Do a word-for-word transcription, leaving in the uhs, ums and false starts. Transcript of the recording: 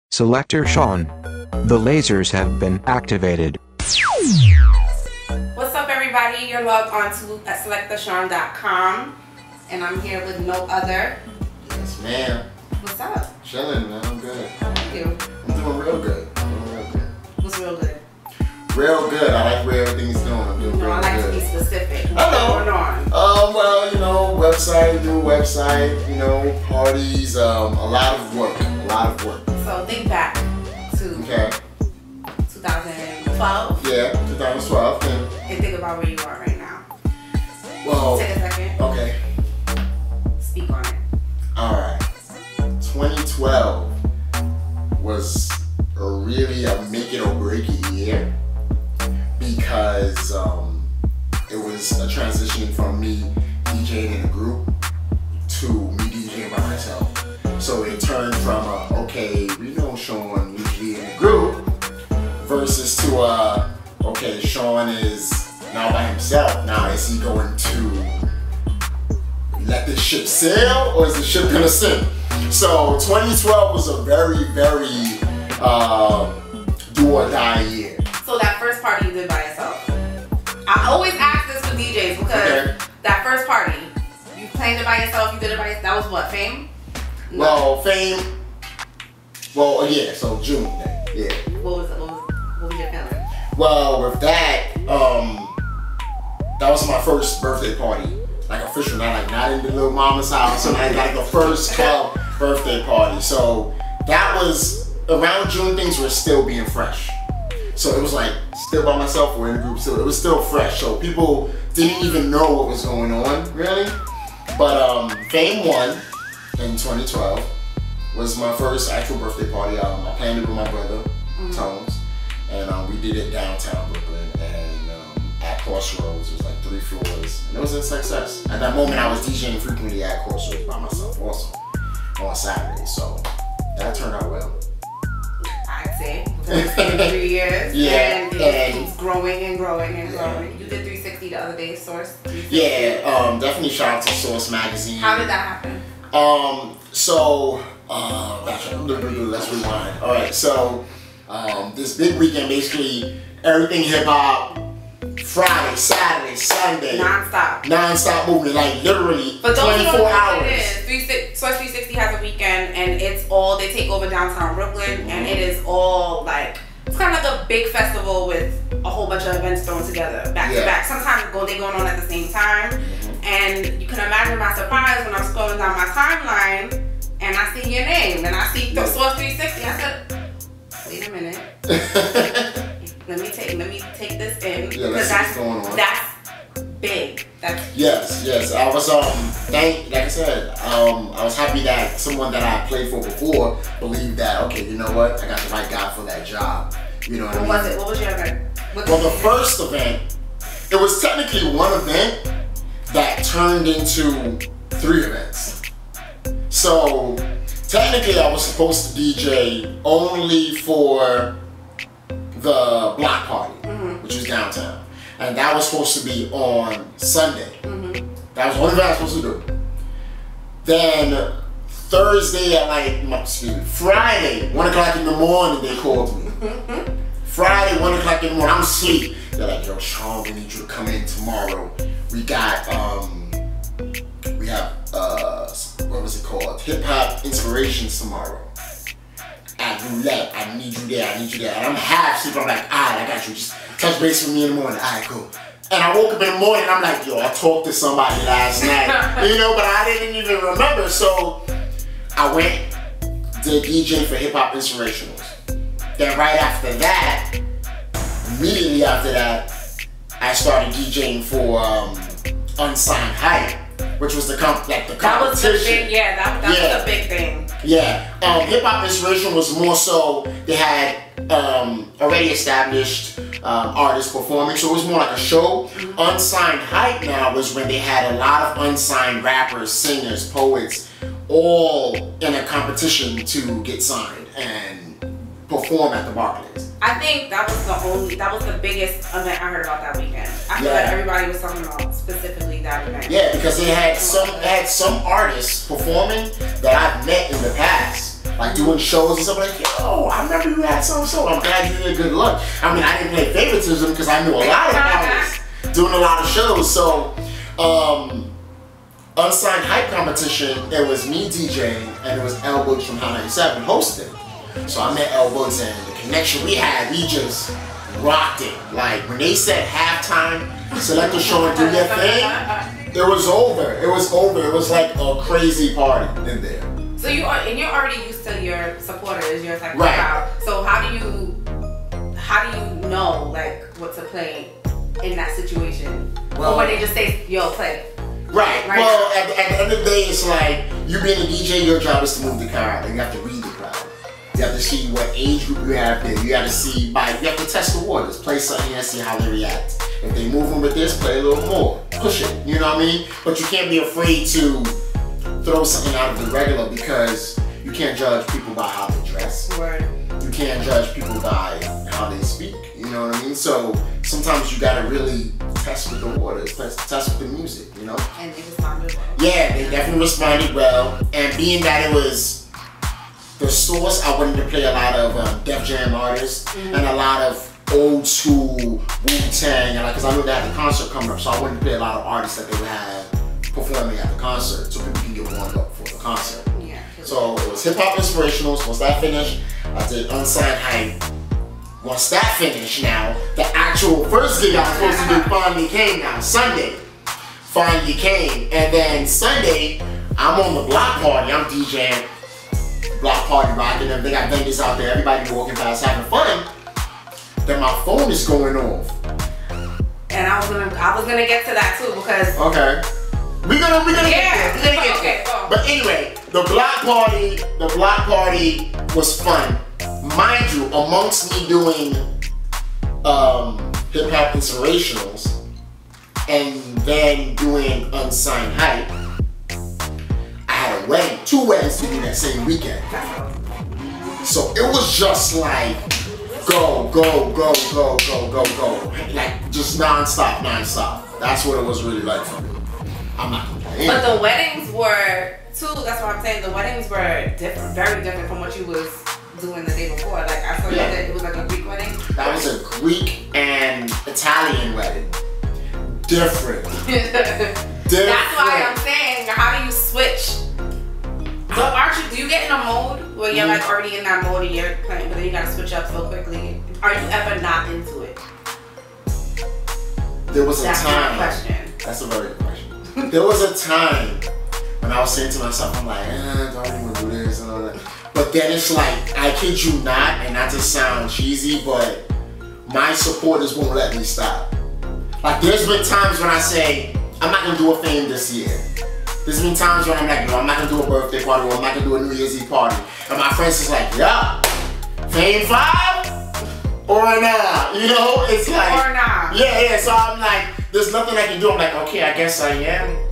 Selector Sean. The lasers have been activated. What's up, everybody? You're logged on to at selector sean dot com, and I'm here with no other. Yes, ma'am. What's up? Chilling, man. I'm good. How are you? I'm doing real good. I'm doing real good. What's real good? Real good. I like where everything's going. I'm doing No, real I like good. to be specific. What's I know. going on? Um, well, you know, website, new website, you know, parties, um, a lot of work. A lot of work. So think back to Okay. twenty twelve Yeah, twenty twelve. And, and think about where you are right now. well, Take a second. okay. Speak on it. Alright. twenty twelve was a really a make it or break it year because um, it was a transition from me DJing in a group to me DJing by myself. So it turned from a, okay, we know Sean usually in a group versus to a, okay, Sean is now by himself. Now is he going to let this ship sail or is the ship gonna sink? So twenty twelve was a very, very uh, do or die year. So that first party you did by yourself. I always ask this with D Js because Okay. that first party, you planned it by yourself, you did it by yourself. That was what, Fame? No. Well, Fame, well, uh, yeah, so June then, yeah. What was, what was, what was your feeling? Well, with that, um, that was my first birthday party. Like official, not like not in the little mama's house, so like, like the first club birthday party. So that was around June, things were still being fresh. So it was like still by myself or in a group, so it was still fresh. So people didn't even know what was going on, really. But um, Fame won in twenty twelve. Was my first actual birthday party. Um, I planned it with my brother, mm-hmm. Tones, and um, we did it downtown Brooklyn and um, at Crossroads. It was like three floors, and it was a success. At that moment, I was DJing frequently at Crossroads by myself also on Saturday, so that turned out well. I'd say it's been three years, yeah, and it and keeps growing and growing and yeah. growing. You did three sixty the other day, Source. Yeah, um, definitely shout out to Source Magazine. How did that happen? Um, so, uh, let's rewind. All right, so um, this big weekend, basically everything hip hop, Friday, Saturday, Sunday, non-stop, non-stop movement, like literally but those twenty-four don't know hours. what it is. three, Source three sixty has a weekend, and it's all they take over downtown Brooklyn, mm-hmm. and it is all like it's kind of like a big festival with a whole bunch of events thrown together back yeah. to back. Sometimes go they going on at the same time. Mm-hmm. And you can imagine my surprise when I'm scrolling down my timeline and I see your name and I see Source three sixty. I said, wait a minute. let me take let me take this in yeah, because that's going on. that's big. That's yes, yes. I was um thank like I said, um I was happy that someone that I played for before believed that okay, you know what, I got the right guy for that job. You know what, what I mean? was it? What was your event? What well, the first event, it was technically one event that turned into three events. So technically I was supposed to D J only for the block party, mm-hmm. which was downtown. And that was supposed to be on Sunday. Mm-hmm. That was the only thing I was supposed to do. Then Thursday at like, excuse me, Friday, one o'clock in the morning they called me. Mm-hmm. Friday, one o'clock in the morning, I'm asleep. They're like, yo, Sean, we need you to come in tomorrow. We got, um, we have, uh, what was it called? Hip Hop Inspirations tomorrow. At Roulette, I need you there, I need you there. And I'm half asleep, I'm like, alright, I got you. Just touch base with me in the morning. Alright, cool. And I woke up in the morning, I'm like, yo, I talked to somebody last night. You know, but I didn't even remember. So I went, did D J for Hip Hop Inspirationals. Then right after that, immediately after that, I started DJing for um, Unsigned Hype, which was the comp like the competition. That was the big, yeah, that, that yeah. was a big thing. Yeah, um, Hip Hop Inspiration was more so they had um, already established um, artists performing, so it was more like a show. Mm-hmm. Unsigned Hype now was when they had a lot of unsigned rappers, singers, poets, all in a competition to get signed and perform at the Barclays. I think that was the only, that was the biggest event I heard about that weekend. I feel yeah. like everybody was talking about specifically that event. Yeah, because they had some, they had some artists performing that I've met in the past. like doing shows and stuff like, yo, I remember you had so so. I'm glad you did good luck. I mean, I didn't play favoritism because I knew a lot of artists doing a lot of shows. So, um, unsigned hype competition, it was me DJing and it was L Boogs from Hot ninety-seven hosting. So I met L Boogs and the connection we had, we just rocked it. Like when they said halftime, Selector Sean do their thing, it was over. It was over. It was like a crazy party in there. So you are, and you're already used to your supporters, your type of right. crowd. So how do you, how do you know like what to play in that situation? Well, or when they just say, "Yo, play." Right. right. Well, at the, at the end of the day, it's like you being a D J, your job is to move the crowd, and you have to read the crowd. You have to see what age group you have there. You have to see by. You have to test the waters. Play something and see how they react. If they move them with this, play a little more. Push it. You know what I mean? But you can't be afraid to throw something out of the regular because you can't judge people by how they dress. Right. You can't judge people by how they speak. You know what I mean? So sometimes you gotta really test with the waters, test, test with the music. You know? And they responded well. Yeah, they definitely responded well. And being that it was the source, I wanted to play a lot of um, Def Jam artists mm-hmm. and a lot of old school Wu-Tang, and like, cause I knew they had the concert coming up, so I wanted to play a lot of artists that they would have performing at the concert, so people can get warmed up for the concert. Yeah. So it was hip hop inspirationals. Once that finished, I did unsigned hype. Once that finished, now the actual first gig I was supposed to do finally came. Now Sunday finally came, and then Sunday I'm on the block party. I'm DJing. Block party rocking them. They got vendors out there. Everybody walking past having fun. Then my phone is going off. And I was gonna, I was gonna get to that too because. Okay. We're gonna, we're gonna yeah, get there. We're gonna get okay, there. oh. But anyway, the block party, the block party was fun. Mind you, amongst me doing um, hip hop inspirationals and then doing unsigned hype. Wedding, two weddings to do that same weekend. So it was just like go, go, go, go, go, go, go. Like just non-stop, non-stop. That's what it was really like for me. I'm not complaining. But the weddings were too, that's what I'm saying, the weddings were different, very different from what you was doing the day before. Like I saw yeah. that it was like a Greek wedding. That was a Greek and Italian wedding. Different. Different. That's why I'm saying, how do you switch? So aren't you, do you get in a mode where you're like already in that mode and you're playing, but then you gotta switch up so quickly? Are you ever not into it? There was a That's time. That's my question. That's a very good question. There was a time when I was saying to myself, I'm like, eh, don't even do this and all that. But then it's like, I kid you not, and not to sound cheesy, but my supporters won't let me stop. Like there's been times when I say, I'm not gonna do a fame this year. There's been times when I'm like, you know, I'm not gonna do a birthday party or I'm not gonna do a New Year's Eve party. And my friends is like, yeah, fame five or nah, you know? It's like, or nah. Yeah, yeah, so I'm like, there's nothing I can do. I'm like, okay, I guess I am.